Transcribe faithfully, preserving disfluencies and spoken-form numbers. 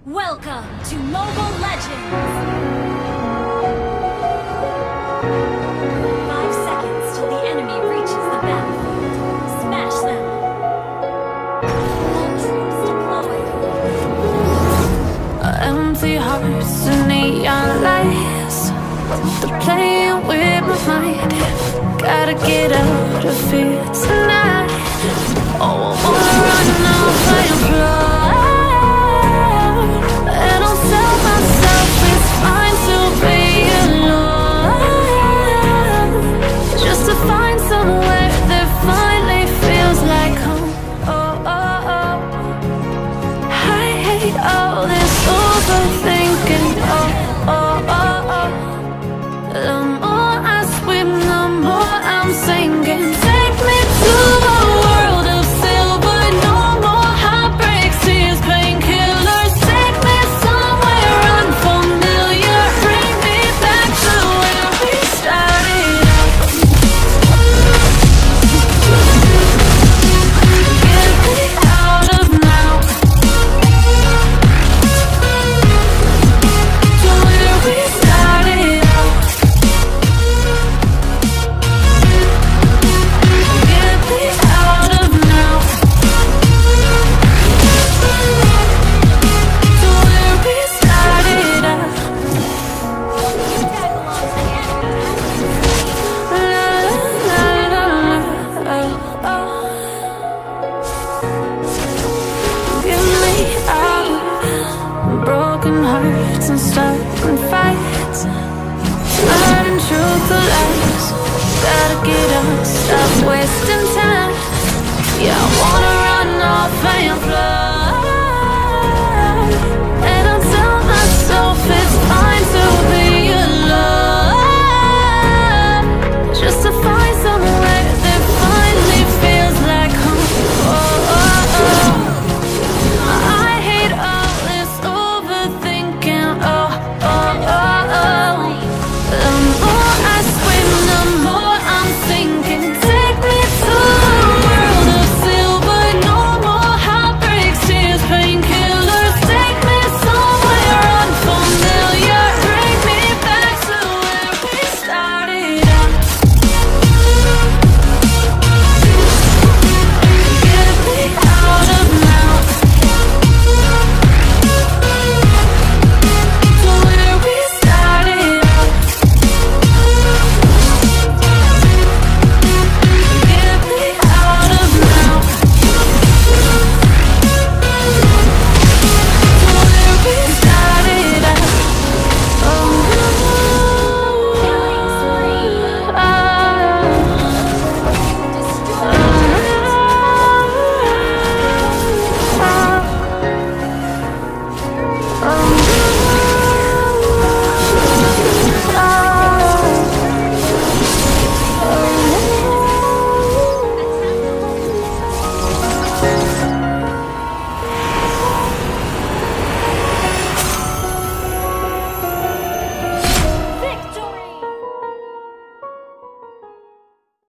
Welcome to Mobile Legends! Five seconds till the enemy reaches the battlefield. Smash them! All troops deployed. Empty hearts and neon lights, they're playing with my mind. Gotta get out of here tonight. Oh, I wanna run off and fly. And I'll tell myself it's fine to be alone, just to find somewhere that finally feels like home. Oh, oh, oh. I hate all this overthinking. Oh, oh, oh, oh. The more I swim, the more I'm sinking. Take me to a world of silver. No more heartbreaks, tears, painkillers. Take me somewhere unfamiliar. Bring me back to where we started out. Get me out of now, to where we started out. Get me out of now, to where we started out. La, la, la, la, oh, oh. Get me out of broken hearts and stubborn fights, hiding truth to lies. Gotta get up, stop wasting time. Yeah, I wanna run off and fly. And I'll tell myself it's fine to be alone, just to find somewhere that finally feels like home. Oh, oh, oh. I hate all this overthinking. Oh, oh, oh, oh. The more I swim, the more I'm sinking. Take me to a world of silver. No more heartbreaks, tears, painkillers. Take me somewhere unfamiliar. Bring me back to where we started out. Get me out of now, to where we started out. Get me out of now, to where we started out. Oh, oh, oh.